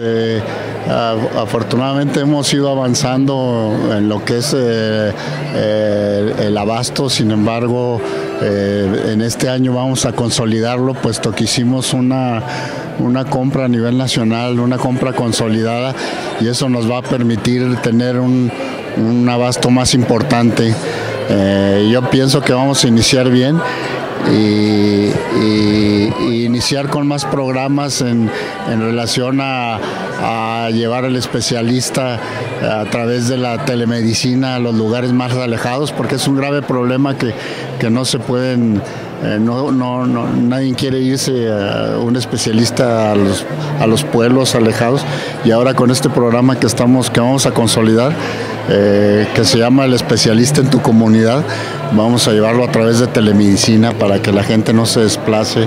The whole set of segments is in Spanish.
Afortunadamente hemos ido avanzando en lo que es el abasto. Sin embargo, en este año vamos a consolidarlo, puesto que hicimos una compra a nivel nacional, una compra consolidada, y eso nos va a permitir tener un abasto más importante. Yo pienso que vamos a iniciar bien y iniciar con más programas en relación a llevar al especialista a través de la telemedicina a los lugares más alejados, porque es un grave problema que no se pueden, nadie quiere irse a un especialista a los pueblos alejados, y ahora con este programa que vamos a consolidar, que se llama El Especialista en tu Comunidad, vamos a llevarlo a través de telemedicina para que la gente no se desplace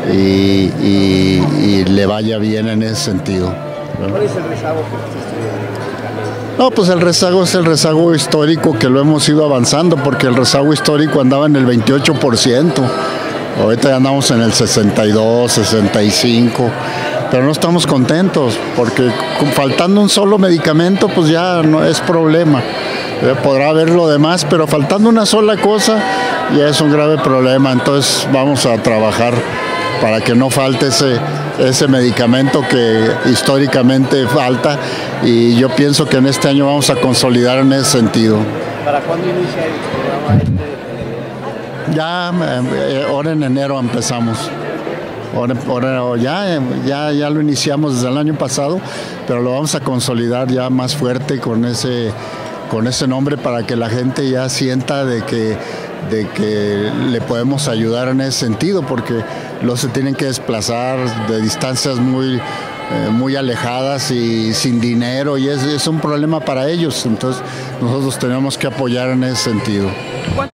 y le vaya bien en ese sentido. ¿Cuál es el rezago que existe? No, pues el rezago es el rezago histórico, que lo hemos ido avanzando, porque el rezago histórico andaba en el 28%, ahorita ya andamos en el 62, 65%, pero no estamos contentos, porque faltando un solo medicamento, pues ya no es problema. Podrá haber lo demás, pero faltando una sola cosa ya es un grave problema. Entonces vamos a trabajar para que no falte ese medicamento que históricamente falta, y yo pienso que en este año vamos a consolidar en ese sentido. ¿Para cuándo inicia el programa Ya, ahora en enero empezamos. Ya lo iniciamos desde el año pasado, pero lo vamos a consolidar ya más fuerte con ese nombre, para que la gente ya sienta de que le podemos ayudar en ese sentido, porque los se tienen que desplazar de distancias muy alejadas y sin dinero, y es un problema para ellos. Entonces nosotros tenemos que apoyar en ese sentido.